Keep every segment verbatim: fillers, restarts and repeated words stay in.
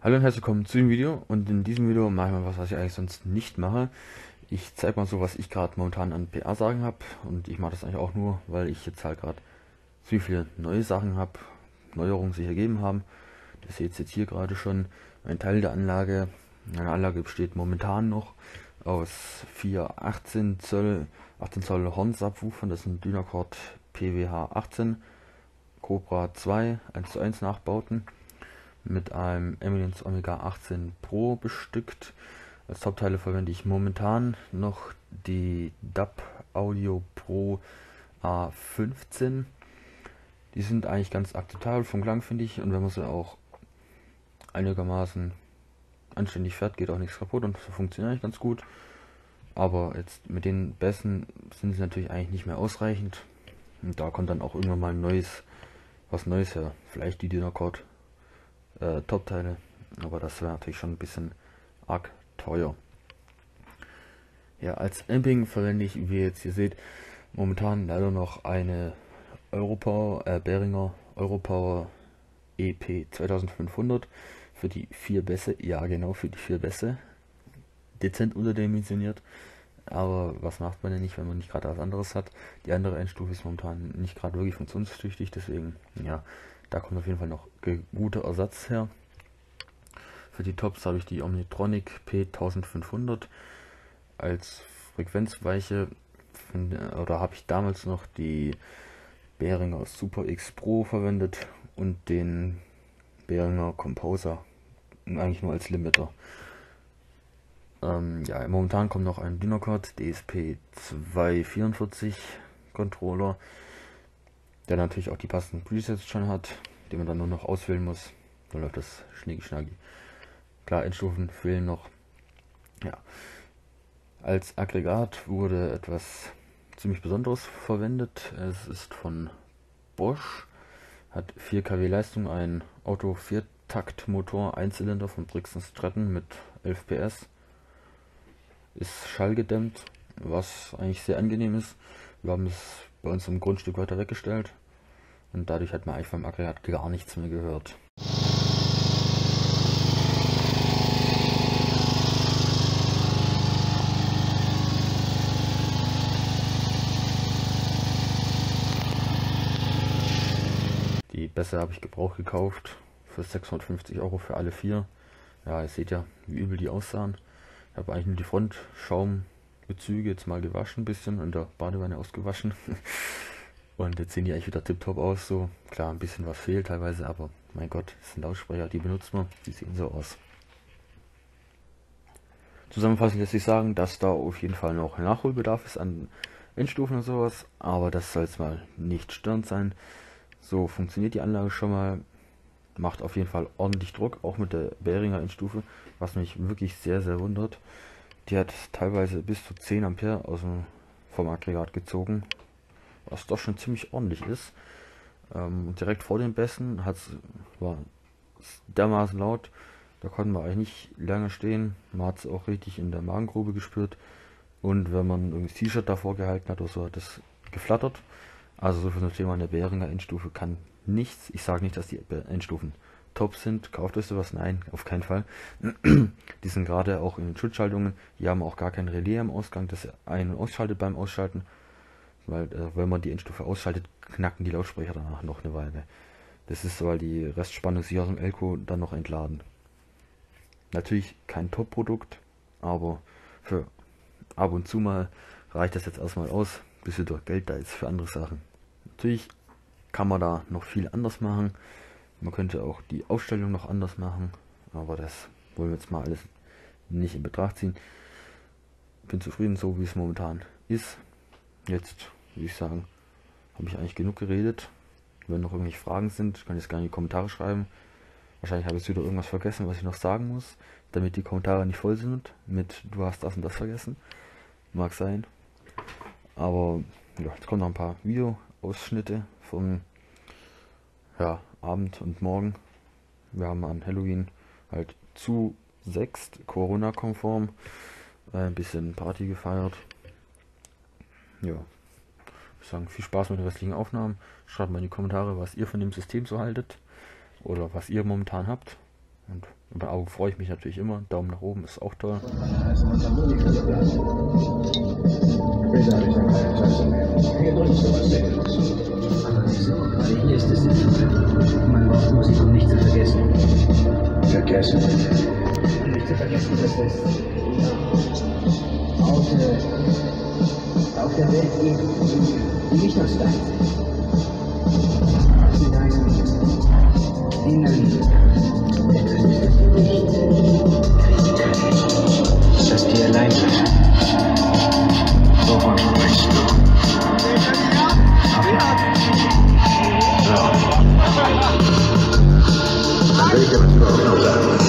Hallo und herzlich willkommen zu dem Video, und in diesem Video mache ich mal was, was ich eigentlich sonst nicht mache. Ich zeige mal so, was ich gerade momentan an P A-Sagen habe, und ich mache das eigentlich auch nur, weil ich jetzt halt gerade so viele neue Sachen habe, Neuerungen sich ergeben haben. Das seht ihr jetzt hier gerade schon. Ein Teil der Anlage, meine Anlage besteht momentan noch aus vier achtzehn Zoll, achtzehn Zoll Horn-Subwoofern, das sind Dynacord P W H achtzehn, Cobra zwei eins zu eins Nachbauten, mit einem Eminence Omega achtzehn Pro bestückt. Als Hauptteile verwende ich momentan noch die D A B Audio Pro A fünfzehn. Die sind eigentlich ganz akzeptabel vom Klang, finde ich, und wenn man sie auch einigermaßen anständig fährt, geht auch nichts kaputt und so funktioniert eigentlich ganz gut. Aber jetzt mit den Bässen sind sie natürlich eigentlich nicht mehr ausreichend, und da kommt dann auch irgendwann mal ein neues, was Neues her. Vielleicht die Dynacord Äh, Top-Teile, aber das wäre natürlich schon ein bisschen arg teuer. Ja, als Amping verwende ich, wie ihr jetzt hier seht, momentan leider noch eine Europower, äh, Behringer Europower E P zweitausendfünfhundert für die vier Bässe. Ja, genau, für die vier Bässe. Dezent unterdimensioniert, aber was macht man denn nicht, wenn man nicht gerade was anderes hat? Die andere Endstufe ist momentan nicht gerade wirklich funktionstüchtig, deswegen, ja, da kommt auf jeden Fall noch guter Ersatz her. Für die Tops habe ich die Omnitronic P eintausendfünfhundert. Als Frequenzweiche oder habe ich damals noch die Behringer Super X Pro verwendet und den Behringer Composer, eigentlich nur als Limiter. Ähm, ja, momentan kommt noch ein Dynacord D S P zweihundertvierundvierzig Controller, der natürlich auch die passenden Presets schon hat, die man dann nur noch auswählen muss. Dann läuft das schnicki-schnacki. Klar, Endstufen fehlen noch. Ja. Als Aggregat wurde etwas ziemlich Besonderes verwendet. Es ist von Bosch, hat vier Kilowatt Leistung, ein Auto Viertakt Motor, Einzylinder von Brixton Stratton mit elf P S. Ist schallgedämmt, was eigentlich sehr angenehm ist. Wir haben es bei uns im Grundstück weiter weggestellt, und dadurch hat man eigentlich vom Aggregat gar nichts mehr gehört. Die Bässe habe ich gebraucht gekauft für sechshundertfünfzig Euro für alle vier. Ja, ihr seht ja, wie übel die aussahen. Ich habe eigentlich nur die Frontschaumbezüge jetzt mal gewaschen, ein bisschen in der Badewanne ausgewaschen. Und jetzt sehen die eigentlich wieder tipptopp aus. So, klar, ein bisschen was fehlt teilweise, aber mein Gott, das sind Lautsprecher, die benutzt man, die sehen so aus. Zusammenfassend lässt sich sagen, dass da auf jeden Fall noch Nachholbedarf ist an Endstufen und sowas, aber das soll es mal nicht störend sein. So funktioniert die Anlage schon mal, macht auf jeden Fall ordentlich Druck, auch mit der Behringer Endstufe, was mich wirklich sehr, sehr wundert. Die hat teilweise bis zu zehn Ampere aus dem, vom Aggregat gezogen, was doch schon ziemlich ordentlich ist. Ähm, direkt vor den Bässen hat's, war es dermaßen laut, da konnten wir eigentlich nicht lange stehen. Man hat es auch richtig in der Magengrube gespürt, und wenn man irgendwie das T-Shirt davor gehalten hat oder so, hat es geflattert. Also so für das Thema eine Behringer Endstufe kann nichts. Ich sage nicht, dass die Endstufen top sind. Kauft euch sowas? Nein, auf keinen Fall. Die sind gerade auch in den Schutzschaltungen. Die haben auch gar kein Relais am Ausgang, das ein- und ausschaltet beim Ausschalten. Weil äh, wenn man die Endstufe ausschaltet, knacken die Lautsprecher danach noch eine Weile. Das ist, weil die Restspannung sich aus dem Elko dann noch entladen. Natürlich kein Top-Produkt, aber für ab und zu mal reicht das jetzt erstmal aus, bis wieder Geld da ist für andere Sachen. Natürlich kann man da noch viel anders machen. Man könnte auch die Aufstellung noch anders machen, aber das wollen wir jetzt mal alles nicht in Betracht ziehen. Bin zufrieden so, wie es momentan ist. Jetzt würde ich sagen, habe ich eigentlich genug geredet. Wenn noch irgendwelche Fragen sind, kann ich es gerne in die Kommentare schreiben. Wahrscheinlich habe ich wieder irgendwas vergessen, was ich noch sagen muss, damit die Kommentare nicht voll sind mit du hast das und das vergessen. Mag sein. Aber ja, jetzt kommen noch ein paar Videoausschnitte vom ja, Abend und Morgen. Wir haben an Halloween halt zu sechst, Corona-konform, äh, ein bisschen Party gefeiert. Ja, ich sagen, viel Spaß mit den restlichen Aufnahmen. Schreibt mal in die Kommentare, was ihr von dem System so haltet oder was ihr momentan habt. Und Über Augen freue ich mich natürlich immer. Daumen nach oben ist auch toll. Hier ist es sinnvoll. Man braucht Musik, um nicht zu vergessen. Vergessen? Nicht zu vergessen, dass es auf, äh, auf der Welt gibt, die nicht aus Stein sind. In deinem Inneren existiert nicht Krieg, das dir allein ist. Wovon sprichst du? Welche Beziehung sein?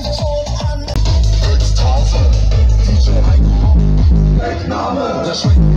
Name, das